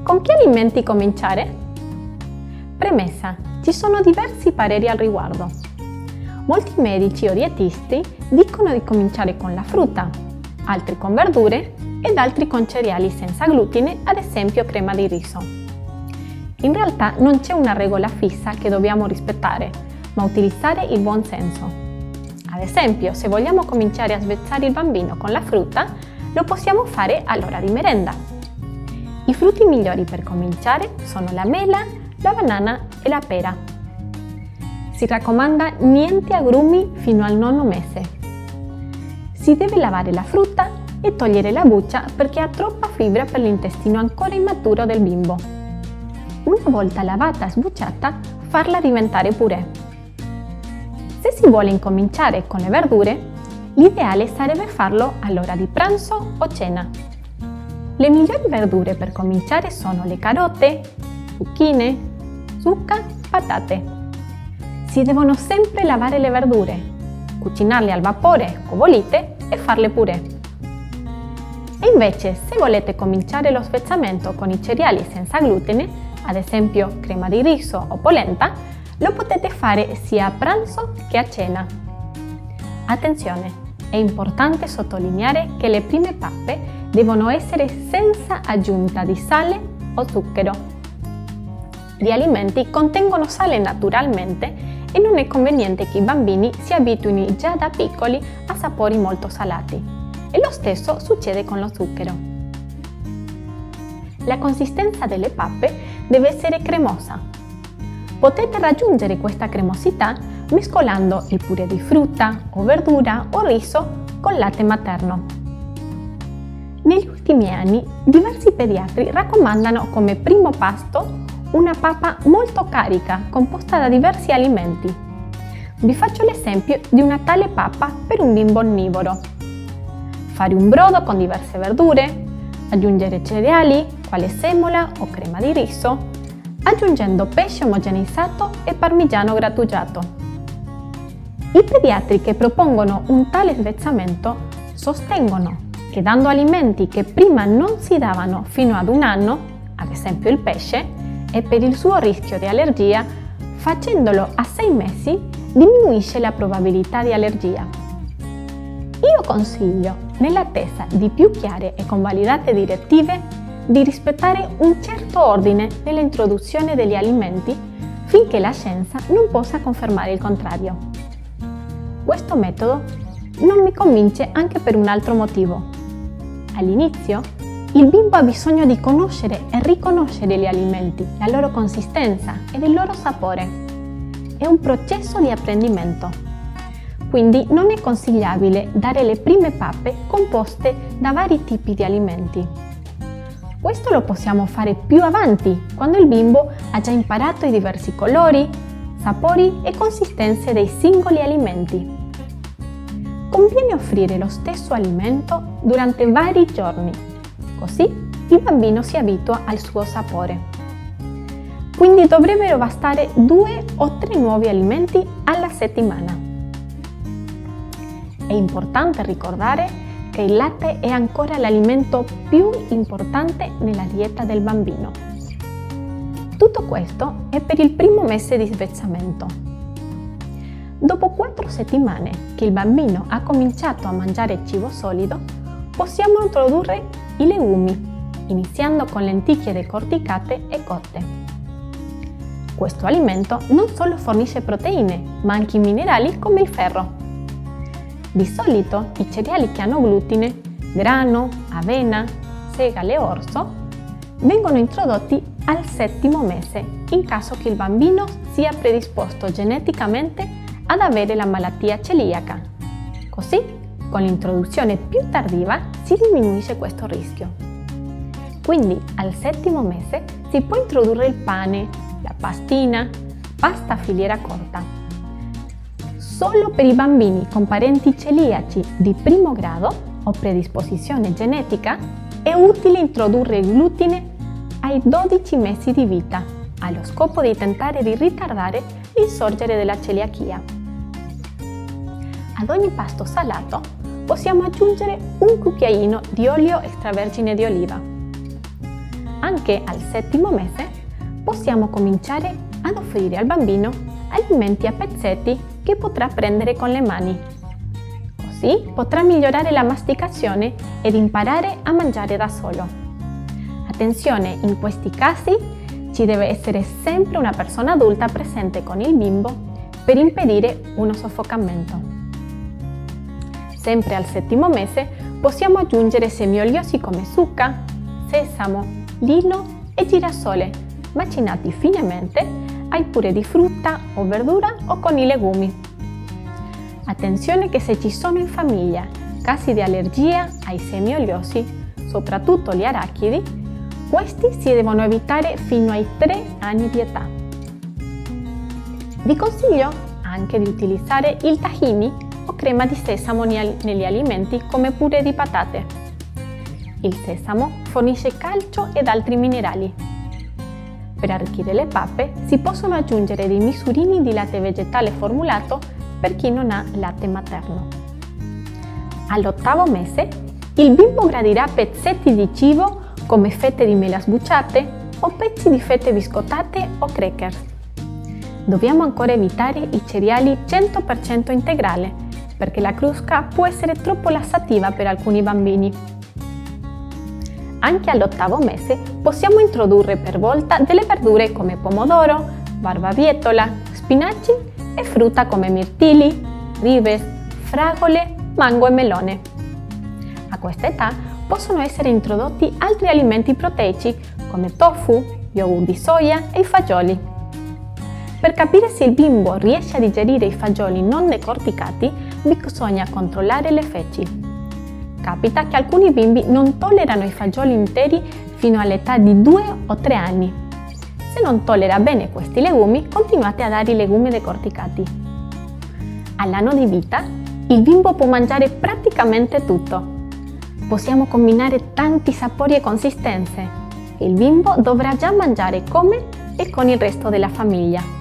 Con che alimenti cominciare? Premessa: ci sono diversi pareri al riguardo. Molti medici o dietisti dicono di cominciare con la frutta, altri con verdure ed altri con cereali senza glutine, ad esempio crema di riso. In realtà non c'è una regola fissa che dobbiamo rispettare, ma utilizzare il buon senso. Ad esempio, se vogliamo cominciare a svezzare il bambino con la frutta, lo possiamo fare all'ora di merenda. I frutti migliori per cominciare sono la mela, la banana e la pera. Si raccomanda niente agrumi fino al 9° mese. Si deve lavare la frutta e togliere la buccia perché ha troppa fibra per l'intestino ancora immaturo del bimbo. Una volta lavata e sbucciata, farla diventare purè. Se si vuole incominciare con le verdure, l'ideale sarebbe farlo all'ora di pranzo o cena. Le migliori verdure per cominciare sono le carote, zucchine, zucca, patate. Si devono sempre lavare le verdure, cucinarle al vapore o bollite e farle purè. E invece, se volete cominciare lo svezzamento con i cereali senza glutine, ad esempio crema di riso o polenta, lo potete fare sia a pranzo che a cena. Attenzione, è importante sottolineare che le prime pappe devono essere senza aggiunta di sale o zucchero. Gli alimenti contengono sale naturalmente e non è conveniente che i bambini si abituino già da piccoli a sapori molto salati. E lo stesso succede con lo zucchero. La consistenza delle pappe deve essere cremosa. Potete raggiungere questa cremosità mescolando il purè di frutta o verdura o riso con latte materno. Negli ultimi anni, diversi pediatri raccomandano come primo pasto una pappa molto carica, composta da diversi alimenti. Vi faccio l'esempio di una tale pappa per un bimbo onnivoro. Fare un brodo con diverse verdure, aggiungere cereali, quale semola o crema di riso, aggiungendo pesce omogeneizzato e parmigiano grattugiato. I pediatri che propongono un tale svezzamento sostengono che dando alimenti che prima non si davano fino ad 1 anno, ad esempio il pesce, e per il suo rischio di allergia, facendolo a 6 mesi diminuisce la probabilità di allergia. Io consiglio, nell'attesa di più chiare e convalidate direttive, di rispettare un certo ordine nell'introduzione degli alimenti finché la scienza non possa confermare il contrario. Questo metodo non mi convince anche per un altro motivo. All'inizio, il bimbo ha bisogno di conoscere e riconoscere gli alimenti, la loro consistenza ed il loro sapore. È un processo di apprendimento. Quindi non è consigliabile dare le prime pappe composte da vari tipi di alimenti. Questo lo possiamo fare più avanti, quando il bimbo ha già imparato i diversi colori, sapori e consistenze dei singoli alimenti. Conviene offrire lo stesso alimento durante vari giorni. Così il bambino si abitua al suo sapore. Quindi dovrebbero bastare 2 o 3 nuovi alimenti alla settimana. È importante ricordare che il latte è ancora l'alimento più importante nella dieta del bambino. Tutto questo è per il primo mese di svezzamento. Dopo 4 settimane che il bambino ha cominciato a mangiare cibo solido, possiamo introdurre i legumi, iniziando con lenticchie decorticate e cotte. Questo alimento non solo fornisce proteine, ma anche minerali come il ferro. Di solito i cereali che hanno glutine, grano, avena, segale e orzo, vengono introdotti al 7° mese, in caso che il bambino sia predisposto geneticamente ad avere la malattia celiaca. Così, con l'introduzione più tardiva si diminuisce questo rischio. Quindi al 7° mese si può introdurre il pane, la pastina, pasta a filiera corta. Solo per i bambini con parenti celiaci di primo grado o predisposizione genetica è utile introdurre il glutine ai 12 mesi di vita, allo scopo di tentare di ritardare l'insorgere della celiachia. Ad ogni pasto salato possiamo aggiungere un cucchiaino di olio extravergine di oliva. anche al 7° mese possiamo cominciare ad offrire al bambino alimenti a pezzetti che potrà prendere con le mani. Così potrà migliorare la masticazione ed imparare a mangiare da solo. Attenzione, in questi casi ci deve essere sempre una persona adulta presente con il bimbo per impedire uno soffocamento. Sempre al 7° mese possiamo aggiungere semi oliosi come zucca, sesamo, lino e girasole, macinati finemente al purè di frutta o verdura o con i legumi. Attenzione che se ci sono in famiglia casi di allergia ai semi oliosi, soprattutto gli arachidi, questi si devono evitare fino ai 3 anni di età. Vi consiglio anche di utilizzare il tahini o crema di sesamo negli alimenti come purè di patate. Il sesamo fornisce calcio ed altri minerali. Per arricchire le pappe si possono aggiungere dei misurini di latte vegetale formulato per chi non ha latte materno. All'8° mese il bimbo gradirà pezzetti di cibo come fette di mela sbucciate o pezzi di fette biscottate o crackers. Dobbiamo ancora evitare i cereali 100% integrale perché la crusca può essere troppo lassativa per alcuni bambini. Anche all'8° mese possiamo introdurre per volta delle verdure come pomodoro, barbabietola, spinaci e frutta come mirtilli, ribes, fragole, mango e melone. A questa età possono essere introdotti altri alimenti proteici come tofu, yogurt di soia e i fagioli. Per capire se il bimbo riesce a digerire i fagioli non decorticati, bisogna controllare le feci. Capita che alcuni bimbi non tollerano i fagioli interi fino all'età di 2 o 3 anni. Se non tollera bene questi legumi, continuate a dare i legumi decorticati. All'anno di vita, il bimbo può mangiare praticamente tutto. Possiamo combinare tanti sapori e consistenze. Il bimbo dovrà già mangiare come e con il resto della famiglia.